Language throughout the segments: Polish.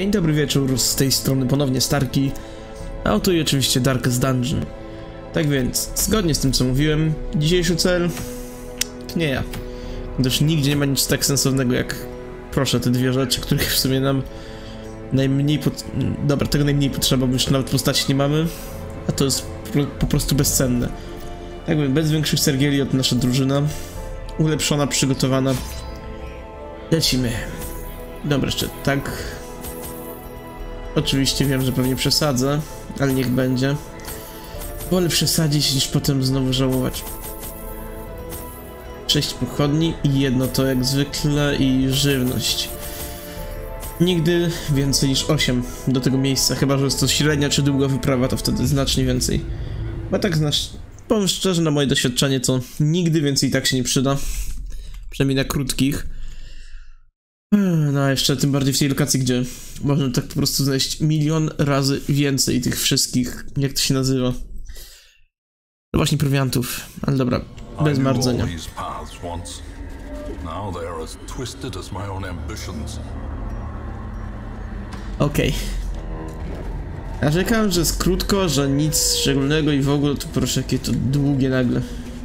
Dzień dobry wieczór, z tej strony ponownie Starki, a oto i oczywiście Darkest Dungeon. Tak więc, zgodnie z tym co mówiłem, dzisiejszy cel... nie ja. Gdyż nigdzie nie ma nic tak sensownego jak... proszę, te dwie rzeczy, których w sumie nam... najmniej Dobra, tego najmniej potrzeba, bo już nawet postaci nie mamy, a to jest po prostu bezcenne. Tak więc, bez większych sergieli od nasza drużyna. Ulepszona, przygotowana. Lecimy. Dobra, jeszcze tak... Oczywiście wiem, że pewnie przesadzę, ale niech będzie. Wolę przesadzić niż potem znowu żałować. 6 pochodni i jedno to jak zwykle i żywność. Nigdy więcej niż 8 do tego miejsca, chyba że jest to średnia czy długa wyprawa, to wtedy znacznie więcej. Bo tak powiem szczerze, na moje doświadczenie to nigdy więcej i tak się nie przyda. Przynajmniej na krótkich. No a jeszcze tym bardziej w tej lokacji, gdzie można tak po prostu znaleźć milion razy więcej tych wszystkich, jak to się nazywa. No właśnie prowiantów, ale dobra, bez mardzenia. Okej. Narzekałem, że jest krótko, że nic szczególnego i w ogóle, to proszę, jakie to długie nagle.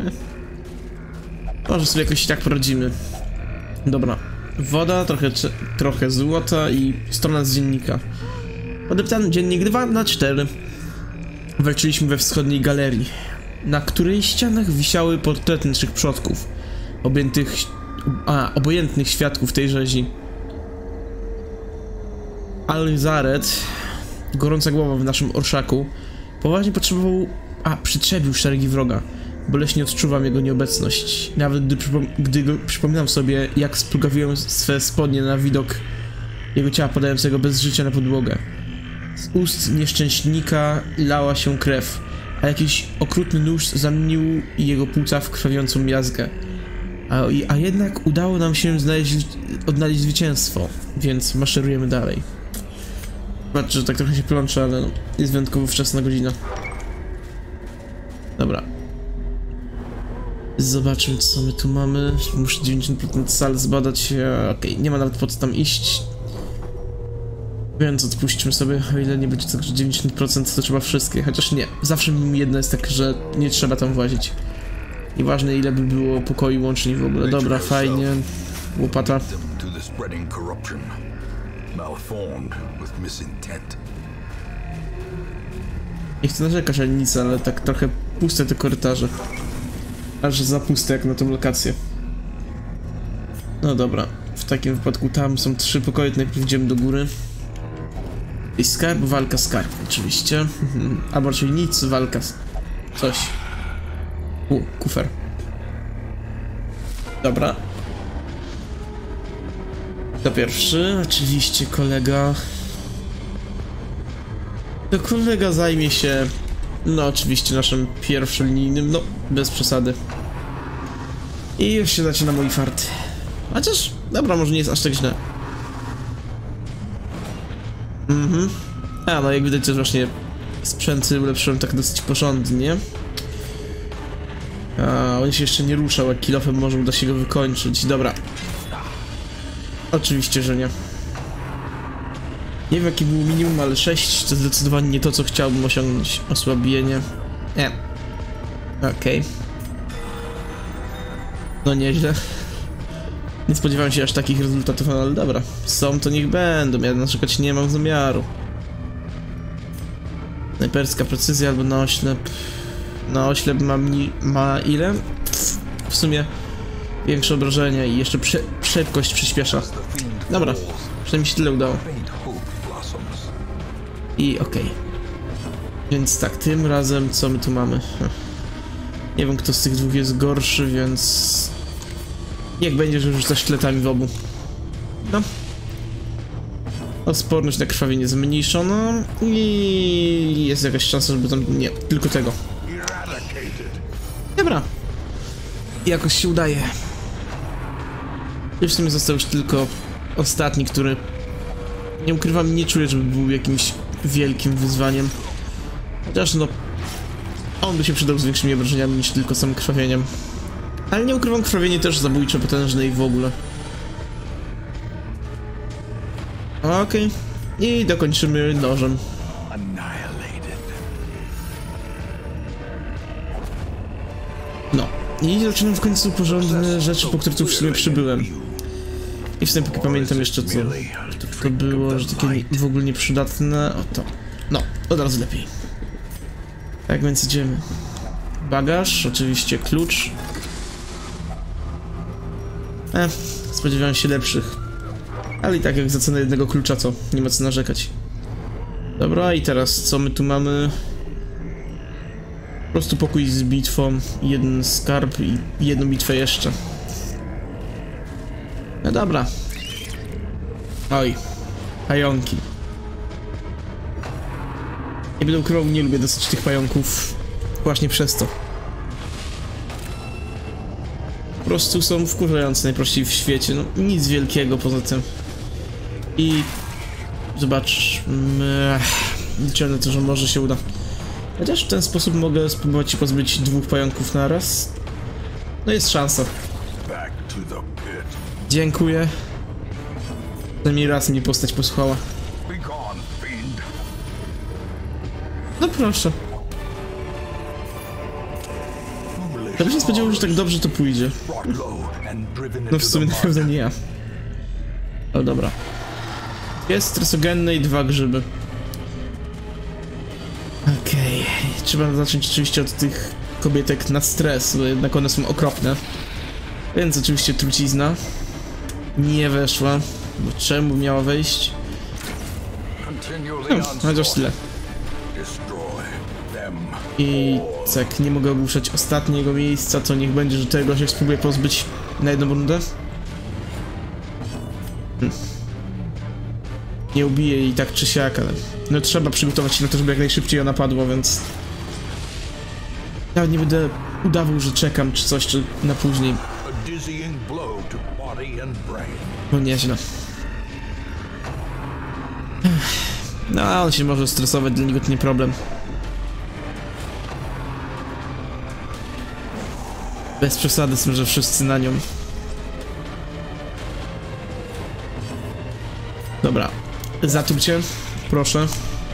Może sobie jakoś tak poradzimy. Dobra. Woda, trochę złota i strona z dziennika. Podeptany dziennik 2/4. Walczyliśmy we wschodniej galerii, na której ścianach wisiały portrety naszych przodków, obojętnych świadków tej rzezi. Alzaret, gorąca głowa w naszym orszaku, poważnie przytrzebił szeregi wroga. Boleśnie odczuwam jego nieobecność, nawet gdy przypominam sobie, jak splugawiłem swe spodnie na widok jego ciała padającego bez życia na podłogę. Z ust nieszczęśnika lała się krew, a jakiś okrutny nóż zamienił jego płuca w krwawiącą miazgę. A jednak udało nam się odnaleźć zwycięstwo, więc maszerujemy dalej. Zobaczcie, że tak trochę się plączę, ale no, jest wyjątkowo wczesna godzina. Dobra. Zobaczmy, co my tu mamy. Muszę 90% sal zbadać. Okej, nie ma nawet po co tam iść. Więc odpuśćmy sobie, o ile nie będzie tak, że 90% to trzeba wszystkie. Chociaż nie, zawsze jedno jest tak, że nie trzeba tam włazić. Nieważne ile by było pokoi łącznie w ogóle. Dobra, fajnie. Łopata. Nie chcę narzekać ani nic, ale tak trochę puste te korytarze. Aż za puste jak na tą lokację. No dobra, w takim wypadku tam są 3 pokoje, najpierw idziemy do góry. I skarb, walka, skarb, oczywiście. Albo raczej nic, walka, coś. Kufer. Dobra. To pierwszy, oczywiście kolega. To kolega zajmie się... no oczywiście naszym pierwszolinijnym, no bez przesady. I już się zaczyna mój fart. Chociaż, dobra, może nie jest aż tak źle. No jak widać też właśnie sprzęty ulepszyłem tak dosyć porządnie. On się jeszcze nie ruszał, jak kilofem może uda się go wykończyć. Dobra. Oczywiście, że nie. Nie wiem jaki był minimum, ale 6 to zdecydowanie nie to, co chciałbym osiągnąć. Osłabienie. Nie. Okej. No nieźle. Nie spodziewałem się aż takich rezultatów, ale dobra. Są to niech będą, ja na przykład nie mam zamiaru. Snajperska precyzja albo na oślep. Na oślep ma ile? W sumie większe obrażenia i jeszcze szybkość przyspiesza. Dobra, przynajmniej się tyle udało. I okej. Więc tak, tym razem co my tu mamy? Nie wiem kto z tych dwóch jest gorszy, więc... niech będzie, że rzuca sztyletami w obu. No. Odporność na krwawienie zmniejszono i jest jakaś szansa, żeby tam... nie, tylko tego. Dobra. Jakoś się udaje. I w sumie został już tylko ostatni, który... nie ukrywam, nie czuję, żeby był jakimś wielkim wyzwaniem. Chociaż no... on by się przydał z większymi obrażeniami niż tylko samym krwawieniem. Ale nie ukrywam, krwawienie też zabójcze, potężne i w ogóle. Okej. I dokończymy nożem. No. I zaczynam w końcu porządne rzeczy, po które tu w sumie przybyłem. I wstępnie pamiętam jeszcze co to było, że takie w ogóle nieprzydatne. Oto. No, od razu lepiej. Tak więc idziemy. Bagaż, oczywiście klucz. Spodziewałem się lepszych. Ale i tak jak za cenę jednego klucza, to nie ma co narzekać. Dobra, i teraz co my tu mamy? Po prostu pokój z bitwą, jeden skarb i jedną bitwę jeszcze. No dobra. Oj, pająki. Nie będę ukrywał, nie lubię dosyć tych pająków. Właśnie przez to. Po prostu są wkurzające najprościej w świecie, no nic wielkiego poza tym. I... zobaczmy... liczę na to, że może się uda. Chociaż w ten sposób mogę spróbować się pozbyć dwóch pająków naraz. No jest szansa. Dziękuję. Przynajmniej raz mnie postać posłuchała. No proszę. Ja bym się spodziewał, że tak dobrze to pójdzie. No w sumie na pewno nie ja. Ale dobra. Jest stresogenne i 2 grzyby. Okej. Trzeba zacząć oczywiście od tych kobietek na stres, bo jednak one są okropne. Więc oczywiście trucizna. Nie weszła. Bo czemu miała wejść? No, chociaż tyle. I tak, nie mogę ogłuszać ostatniego miejsca, to niech będzie, że tego się spróbuję pozbyć na jedną rundę. Nie ubiję jej tak czy siak, ale no trzeba przygotować się na to, żeby jak najszybciej ona padła, więc nawet nie będę udawał, że czekam czy coś, czy na później. No nieźle. No, on się może stresować, dla niego to nie problem. Bez przesady są, że wszyscy na nią. Dobra. Zatrucie, proszę.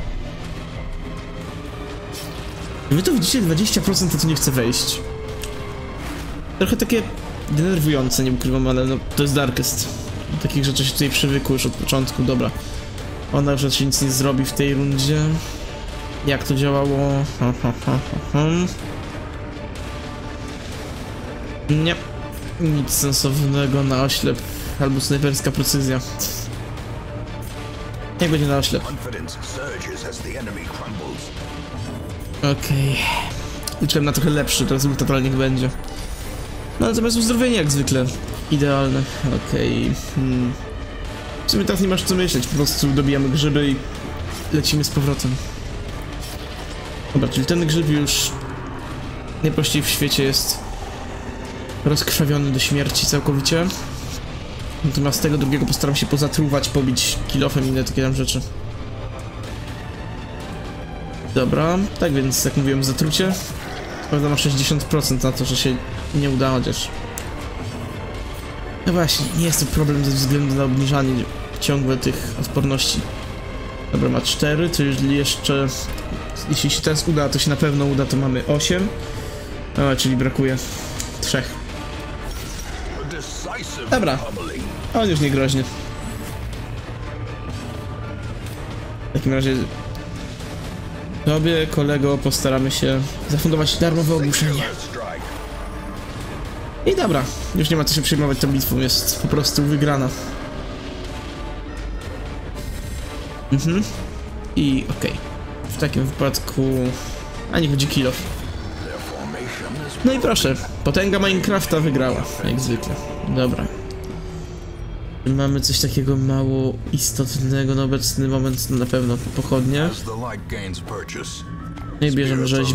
Wy to widzicie, 20% to tu nie chce wejść. Trochę takie denerwujące, nie ukrywam, ale no to jest Darkest. Do takich rzeczy się tutaj przywykło już od początku, dobra. Ona już raczej nic nie zrobi w tej rundzie. Jak to działało? Nie. Nic sensownego na oślep. Albo snajperska precyzja. Jak będzie na oślep? Okej. Liczyłem na trochę lepszy rezultat, ale niech będzie. No natomiast uzdrowienie jak zwykle. Idealne. Okej. W sumie teraz nie masz co myśleć, po prostu dobijamy grzyby i lecimy z powrotem. Dobra, czyli ten grzyb już najprościej w świecie jest rozkrwawiony do śmierci całkowicie. Natomiast tego drugiego postaram się pozatruwać, pobić kilofem i inne takie tam rzeczy. Dobra, tak więc jak mówiłem, zatrucie. Prawda ma 60% na to, że się nie uda, chociaż... No właśnie, nie jest to problem ze względu na obniżanie ciągłe tych odporności. Dobra, ma 4, to jeżeli jeszcze... Jeśli się teraz uda, to się na pewno uda, to mamy 8. O, czyli brakuje 3. Dobra, on już nie groźnie. W takim razie... Tobie, kolego, postaramy się zafundować darmowe ogłuszenie. I dobra, już nie ma co się przejmować tą bitwą, jest po prostu wygrana. I okej. W takim wypadku... A nie chodzi kill off. No i proszę, potęga Minecrafta wygrała, jak zwykle. Dobra. Mamy coś takiego mało istotnego na obecny moment, na pewno pochodnie. No i bierzemy rzeźby.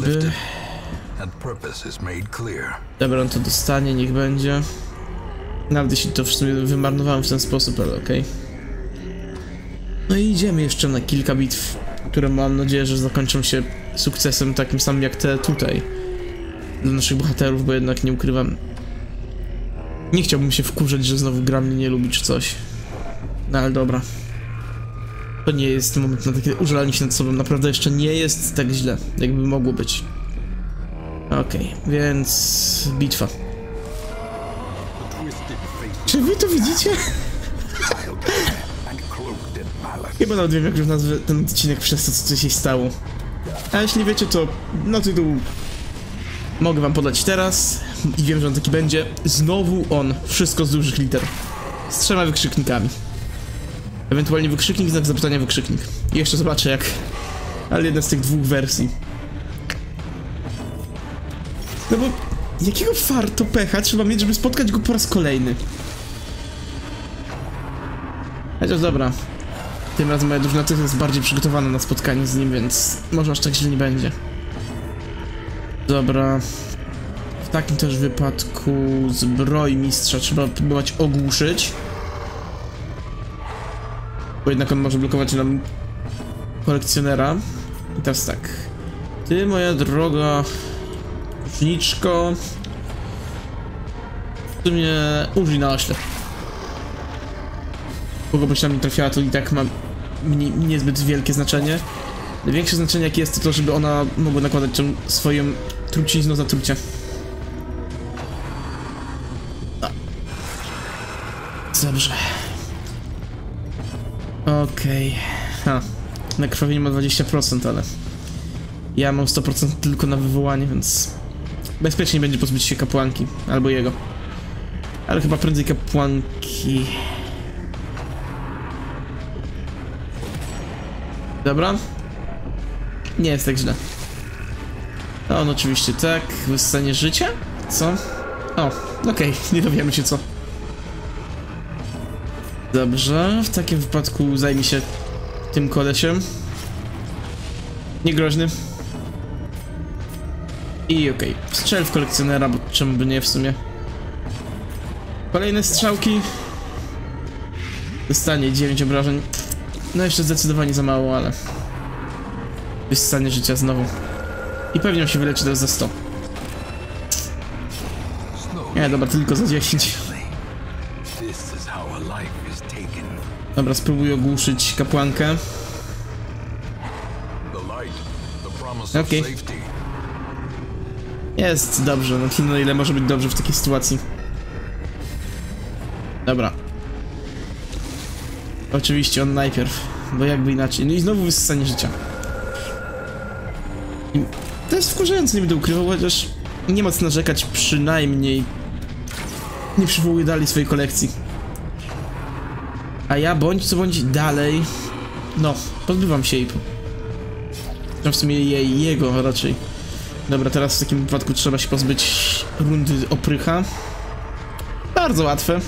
Dobra, on to dostanie, niech będzie. Nawet jeśli to w sumie wymarnowałem w ten sposób, ale okej. No i idziemy jeszcze na kilka bitw, które mam nadzieję, że zakończą się sukcesem takim samym jak te tutaj. Dla naszych bohaterów, bo jednak nie ukrywam. Nie chciałbym się wkurzać, że znowu gra mnie nie lubi czy coś. No ale dobra. To nie jest moment na takie użalanie się nad sobą. Naprawdę jeszcze nie jest tak źle, jakby mogło być. Okej, więc... bitwa. Czy wy to widzicie? Chyba nawet wiem, jak już nazwę ten odcinek przez to, co się stało. A jeśli wiecie, to no tytuł mogę wam podać teraz i wiem, że on taki będzie. Znowu on, wszystko z dużych liter. Z 3 wykrzyknikami. Ewentualnie wykrzyknik, znak zapytania, wykrzyknik. I jeszcze zobaczę jak... ale jedna z tych dwóch wersji. No bo jakiego farto pecha trzeba mieć, żeby spotkać go po raz kolejny? Chociaż dobra. Tym razem moja drużyna też jest bardziej przygotowana na spotkanie z nim, więc może aż tak źle nie będzie. Dobra. W takim też wypadku zbrojmistrza trzeba próbować ogłuszyć. Bo jednak on może blokować nam kolekcjonera. I teraz tak. Ty, moja droga łuczniczko, ty mnie użyj na oślep. Kogo byś tam nie trafiała, to i tak ma niezbyt wielkie znaczenie. Największe znaczenie jakie jest to, żeby ona mogła nakładać swoją trucizną za trucie. Dobrze. Okej. Na krwawienie ma 20%, ale ja mam 100% tylko na wywołanie, więc bezpiecznie będzie pozbyć się kapłanki, albo jego. Ale chyba prędzej kapłanki. Dobra. Nie jest tak źle. On oczywiście tak. Wyssanie życia? Co? O, okej, nie dowiemy się co. Dobrze, w takim wypadku zajmij się tym kolesiem. Niegroźny. I okej, strzel w kolekcjonera, bo czemu by nie w sumie. Kolejne strzałki. Dostanie 9 obrażeń. No jeszcze zdecydowanie za mało, ale... wyssanie życia znowu. I pewnie on się wyleczy teraz za 100. Nie, dobra, tylko za 10. Dobra, spróbuję ogłuszyć kapłankę. Okej. Jest dobrze, no tyle ile może być dobrze w takiej sytuacji. Dobra. Oczywiście on najpierw, bo jakby inaczej. No i znowu wysysanie życia. I to jest wkurzające, nie będę ukrywał, chociaż nie ma co narzekać, przynajmniej nie przywołuję dalej swojej kolekcji. A ja bądź co bądź dalej, no, pozbywam się jej. No w sumie jego raczej. Dobra, teraz w takim wypadku trzeba się pozbyć rundy oprycha. Bardzo łatwe.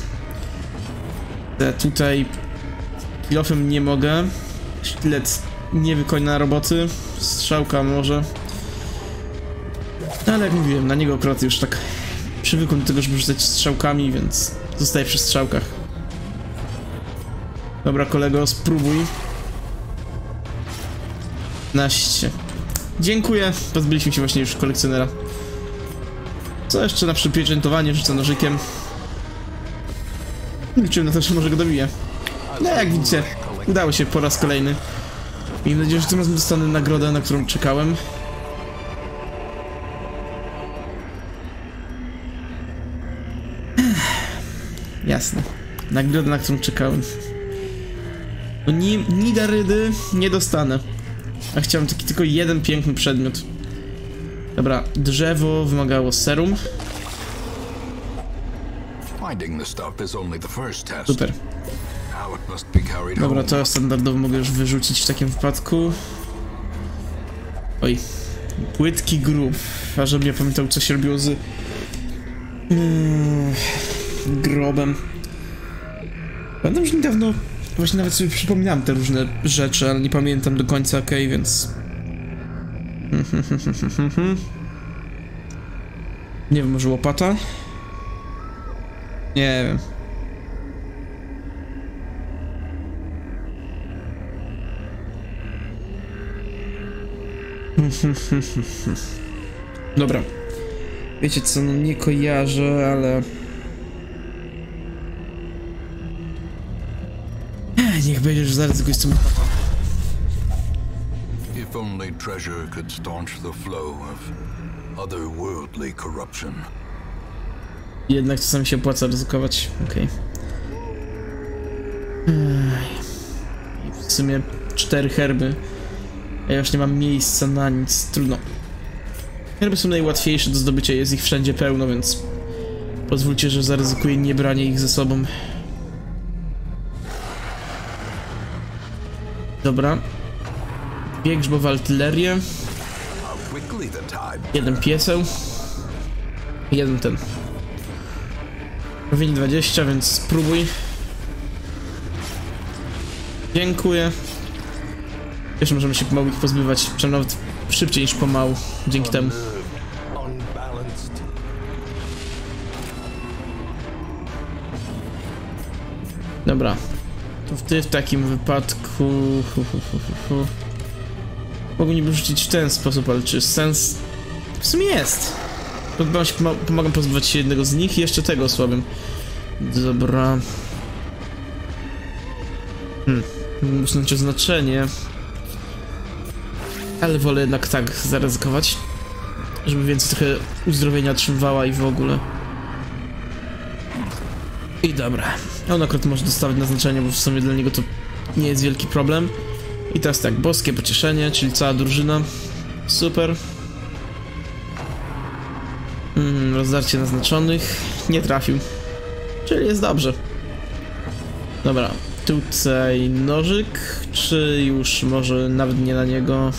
Tutaj kilofem nie mogę. Sztylet nie wykona roboty. Strzałka może. Ale jak mówiłem, na niego akurat już tak przywykłem do tego, żeby rzucać strzałkami, więc zostaję przy strzałkach. Dobra, kolego, spróbuj. 15. Dziękuję. Pozbyliśmy się właśnie już kolekcjonera. Co jeszcze na przypieczętowanie rzucę nożykiem. Liczyłem na to, że może go dobiję. No jak widzicie, udało się po raz kolejny. Miejmy nadzieję, że tym razem dostanę nagrodę, na którą czekałem. Jasne. Nagrodę, na którą czekałem. No ni darydy nie dostanę. A chciałem tylko jeden piękny przedmiot. Dobra, drzewo wymagało serum. Super. Dobra, to standardowo mogę już wyrzucić w takim wypadku. Oj. Płytki grób. A żebym nie pamiętał, co się robiło z... grobem. Pamiętam, że niedawno właśnie nawet sobie przypominałem te różne rzeczy, ale nie pamiętam do końca, okej, więc... Nie wiem, może łopata? Nie wiem. Dobra. Wiecie co, no nie kojarzę, ale... Niech będzie, że zaraz jakoś co łopata. If only treasure could staunch the flow of otherworldly corruption. Jednak czasami się opłaca ryzykować. Okej. W sumie 4 herby. Ja już nie mam miejsca na nic. Trudno. Herby są najłatwiejsze do zdobycia, jest ich wszędzie pełno, więc pozwólcie, że zaryzykuję nie branie ich ze sobą. Dobra. 2 grzbowe artylerie. 1 pieseł. 1 ten. Prowini 20, więc spróbuj. Dziękuję. Jeszcze możemy się pomału ich pozbywać, czy nawet szybciej niż pomału, dzięki temu. Dobra. To ty w takim wypadku... Mogliby rzucić w ten sposób, ale czy sens... W sumie jest. Pomagam pozbywać się jednego z nich i jeszcze tego osłabiam. Dobra. Usunąć oznaczenie. Ale wolę jednak tak zaryzykować. Żeby więcej trochę uzdrowienia otrzymywała i w ogóle. I dobra. On akurat może dostawać naznaczenie, bo w sumie dla niego to nie jest wielki problem. I teraz tak, boskie pocieszenie, czyli cała drużyna. Super. Rozdarcie naznaczonych. Nie trafił. Czyli jest dobrze. Dobra. Tutaj nożyk, czy już może nawet nie na niego?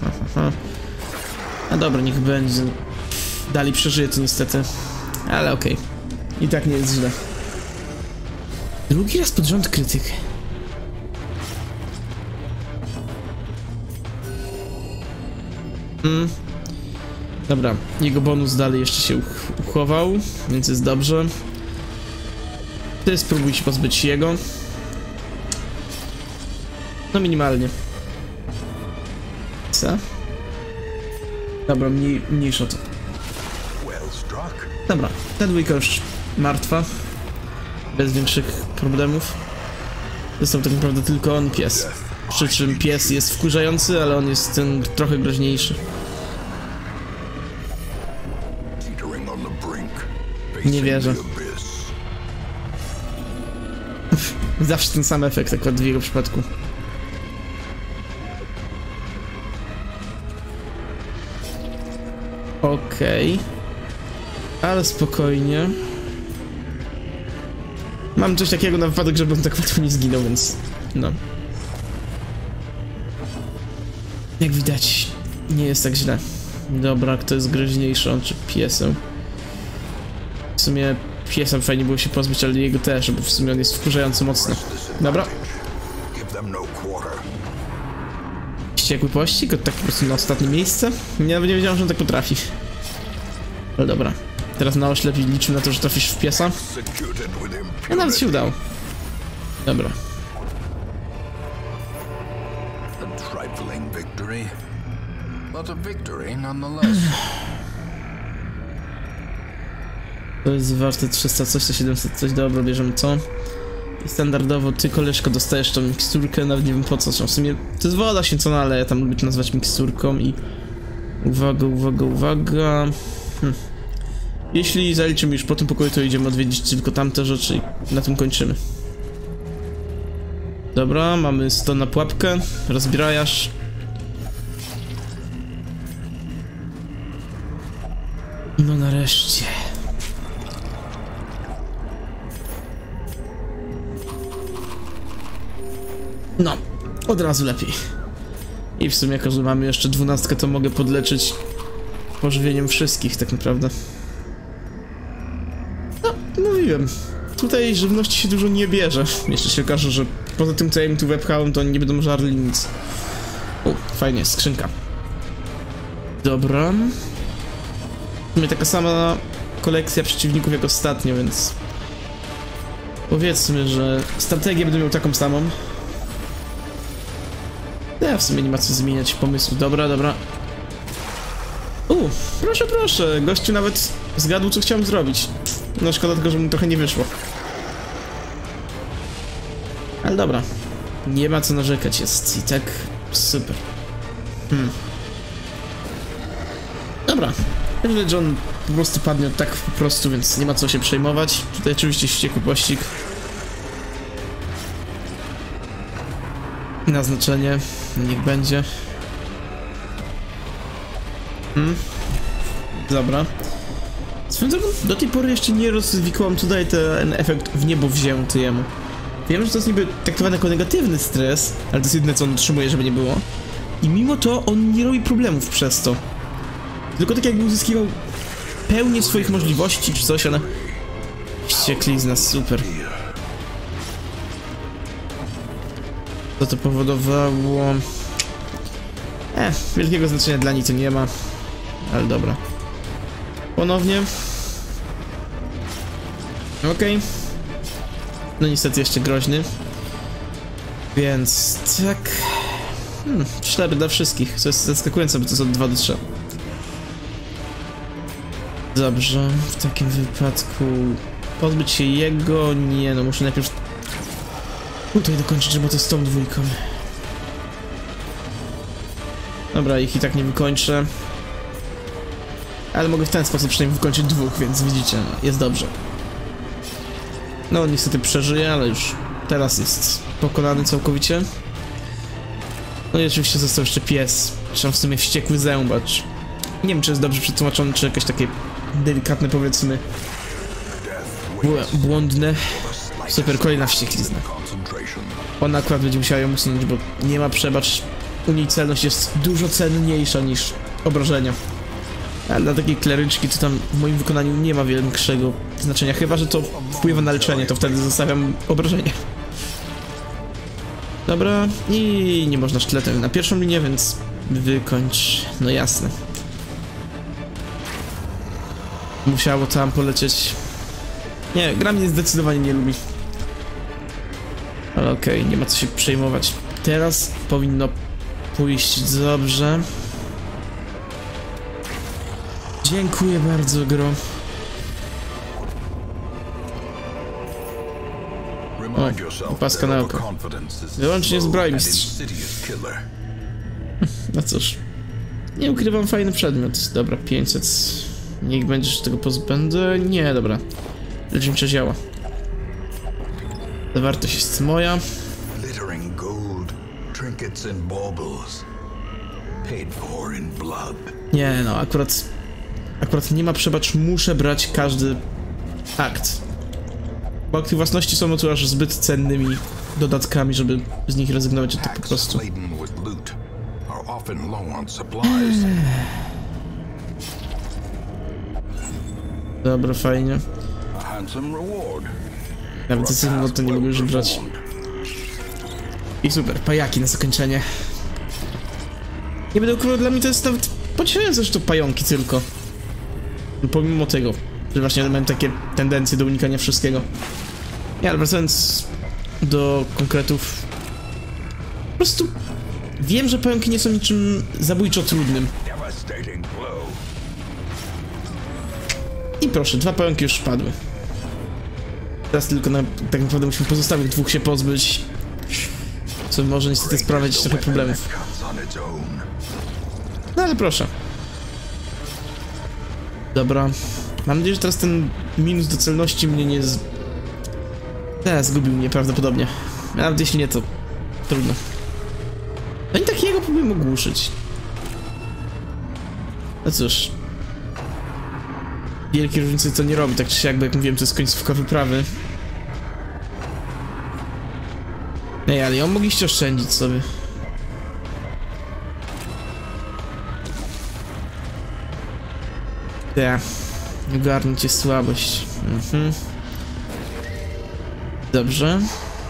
A dobra, niech będzie. Dalej przeżyje to niestety. Ale okej. I tak nie jest źle. Drugi raz pod rząd krytyk. Dobra, jego bonus dalej jeszcze się uchował, więc jest dobrze. Ty spróbuj się pozbyć jego. No minimalnie. Co? Dobra, mniejsza to. Dobra, ta dwójka już martwa. Bez większych problemów. Został tak naprawdę tylko on, pies. Przy czym pies jest wkurzający, ale on jest ten trochę groźniejszy. Nie wierzę. Zawsze ten sam efekt, akurat w jego przypadku. Okej. Ale spokojnie. Mam coś takiego na wypadek, żebym tak łatwo nie zginął, więc... no. Jak widać, nie jest tak źle. Dobra, kto jest groźniejszy, on czy piesem? W sumie piesem fajnie było się pozbyć, ale jego też, bo w sumie on jest wkurzająco mocny. Dobra. Wściekły pościg, od tak po prostu na ostatnie miejsce. Nawet nie wiedziałem, że on tak potrafi. Ale dobra. Teraz na oślep i liczymy na to, że trafisz w piesa. A nawet się udało. Dobra. To jest warte 300 coś, to 700 coś, dobra, bierzemy co? I standardowo ty, koleżko, dostajesz tą miksturkę, nawet nie wiem po co, w sumie to jest woda święcona, ale ja tam lubię to nazwać miksturką i... Uwaga, uwaga, uwaga... Jeśli zaliczymy już po tym pokoju, to idziemy odwiedzić tylko tamte rzeczy i na tym kończymy. Dobra, mamy 100 na pułapkę, rozbrajasz. No nareszcie. No, od razu lepiej. I w sumie, jako że mamy jeszcze 12, to mogę podleczyć pożywieniem wszystkich tak naprawdę. No, mówiłem. Tutaj żywności się dużo nie bierze. Jeszcze się okaże, że poza tym, co ja im tu wepchałem, to oni nie będą żarli nic. O, fajnie, skrzynka. Dobra. W sumie taka sama kolekcja przeciwników jak ostatnio, więc... powiedzmy, że strategię będę miał taką samą. Ja w sumie nie ma co zmieniać pomysłu. Dobra, dobra. Proszę, proszę. Gościu nawet zgadł, co chciałem zrobić. No szkoda tylko, że mu trochę nie wyszło. Ale dobra. Nie ma co narzekać, jest i tak super. Dobra. Myślę, że on po prostu padnie tak po prostu, więc nie ma co się przejmować. Tutaj oczywiście wściekły pościg. Naznaczenie. Niech będzie. Dobra. Swoją drogą, do tej pory jeszcze nie rozwikłam tutaj ten efekt w niebo wzięty jemu. Wiem, że to jest niby traktowany jako negatywny stres, ale to jest jedyne, co on utrzymuje, żeby nie było. I mimo to on nie robi problemów przez to. Tylko tak jakby uzyskiwał pełnię swoich możliwości czy coś, ale... Wścieklizna, super. Co to powodowało? Wielkiego znaczenia dla nic nie ma. Ale dobra. Ponownie. Okej. No niestety jeszcze groźny. Więc tak... 4 dla wszystkich, co jest zaskakujące, bo to jest od 2 do 3. Dobrze, w takim wypadku... Pozbyć się jego... Nie no, muszę najpierw... Tutaj dokończyć, żeby to z tą dwójką. Dobra, ich i tak nie wykończę. Ale mogę w ten sposób przynajmniej wykończyć 2, więc widzicie, jest dobrze. No niestety przeżyje, ale już teraz jest pokonany całkowicie. No i oczywiście został jeszcze pies, czy w sumie wściekły zębacz. Nie wiem, czy jest dobrze przetłumaczony, czy jakieś takie delikatne, powiedzmy, błądne. Super, kolejna wścieklizna. Ona akurat będzie musiała ją usunąć, bo nie ma przebacz. U niej celność jest dużo cenniejsza niż obrażenia. Ale dla takiej kleryczki to tam w moim wykonaniu nie ma większego znaczenia, chyba że to wpływa na leczenie, to wtedy zostawiam obrażenia. Dobra, i nie można sztyletem na pierwszą linię, więc wykończ, no jasne. Musiało tam polecieć. Nie, gra mnie zdecydowanie nie lubi. Ale okej, nie ma co się przejmować. Teraz powinno pójść dobrze. Dziękuję bardzo, gro. O, paska na oko. Wyłącznie zbrojmistrz. No cóż. Nie ukrywam, fajny przedmiot. Dobra, 500. Niech będzie, że tego pozbędę. Nie, dobra. Lecznicza działa. Zawartość jest moja. Nie no, akurat nie ma przebacz, muszę brać każdy akt. Bo akty własności są tu aż zbyt cennymi dodatkami, żeby z nich rezygnować od tak po prostu. Dobra, fajnie. Nawet decyzję to nie mogę już brać. I super, pajaki na zakończenie. Nie będę ukrywał, dla mnie to jest nawet pocieszające, że to pająki tylko. Pomimo tego, że właśnie mam takie tendencje do unikania wszystkiego. Nie, ale wracając do konkretów. Po prostu wiem, że pająki nie są niczym zabójczo trudnym. I proszę, 2 pająki już padły. Teraz tylko tak naprawdę musimy pozostałych 2 się pozbyć. Co może niestety sprawiać trochę problemów. No ale proszę. Dobra. Mam nadzieję, że teraz ten minus do celności mnie nie zgubił mnie prawdopodobnie. Nawet jeśli nie, to trudno. No i takiego próbuję ogłuszyć. No cóż. Wielkie różnice to nie robi, tak czy siak, bo jak mówiłem, to jest końcówka wyprawy. Ej, ale ją mogliście oszczędzić sobie. Ja. Ogarnijcie słabość. Dobrze.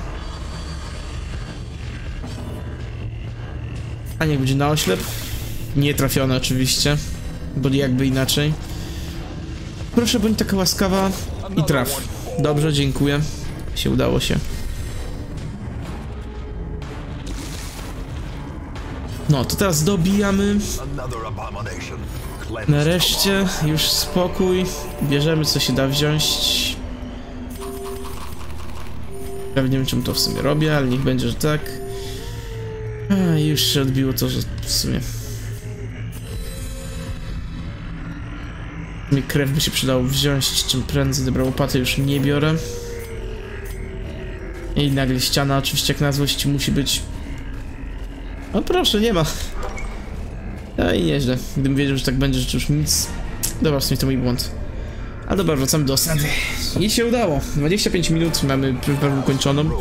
A niech będzie na oślep. Nie trafione oczywiście. Bo jakby inaczej. Proszę, bądź taka łaskawa i traf. Dobrze, dziękuję. Się udało się. No, to teraz dobijamy. Nareszcie, już spokój. Bierzemy, co się da wziąć. Pewnie nie wiem, czemu to w sumie robię, ale niech będzie, że tak. Już się odbiło to, że w sumie Mi krew by się przydało wziąć czym prędzej. Dobra, łopaty już nie biorę. I nagle ściana oczywiście jak na złość musi być. O proszę, nie ma. No i nieźle. Gdybym wiedział, że tak będzie, że już nic. Dobra, w sumie to mój błąd. Ale dobra, wracamy do osady. I się udało. 25 minut mamy prawie ukończoną.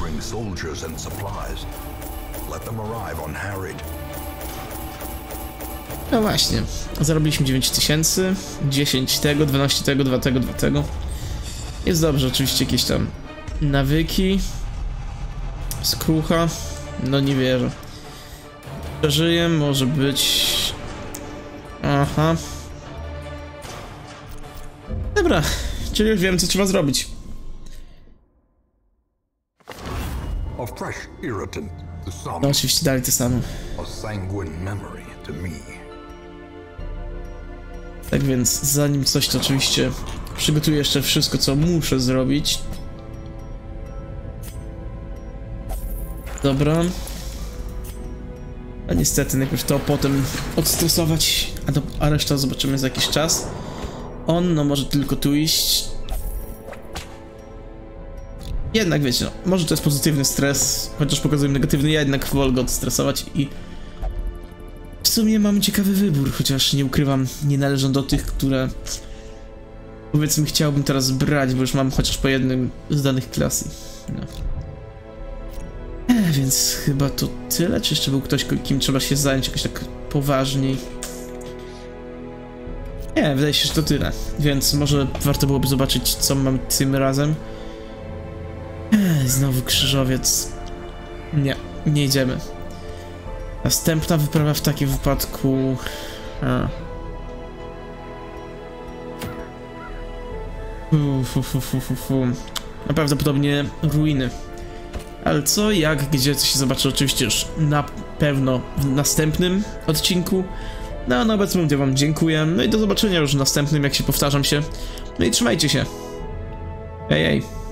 No właśnie. Zarobiliśmy 9000. 10 tego, 12 tego, 2 tego, 2 tego. Jest dobrze, oczywiście jakieś tam nawyki. Skrucha. No nie wierzę. Przeżyję, może być... Aha. Dobra, czyli już wiem, co trzeba zrobić. No oczywiście dalej to samo. Tak więc, zanim coś, to oczywiście przygotuję jeszcze wszystko, co muszę zrobić. Dobra. A niestety najpierw to, potem odstresować, a resztę zobaczymy za jakiś czas. On, no może tylko tu iść. Jednak wiecie, no, może to jest pozytywny stres, chociaż pokazuję negatywny, ja jednak wolę go odstresować i... W sumie mamy ciekawy wybór, chociaż nie ukrywam, nie należą do tych, które... Powiedzmy chciałbym teraz brać, bo już mam chociaż po jednym z danych klasy. No. Więc chyba to tyle, czy jeszcze był ktoś, kim trzeba się zająć jakoś tak poważniej? Nie, wydaje się, że to tyle, więc może warto byłoby zobaczyć, co mam tym razem. Znowu krzyżowiec. Nie, nie idziemy. Następna wyprawa w takim wypadku... Prawdopodobnie ruiny. Ale co, jak, gdzie, co się zobaczy oczywiście już na pewno w następnym odcinku. No, na obecnym ludzie wam dziękuję. No i do zobaczenia już w następnym, jak się powtarzam się. No i trzymajcie się. Hej, hej.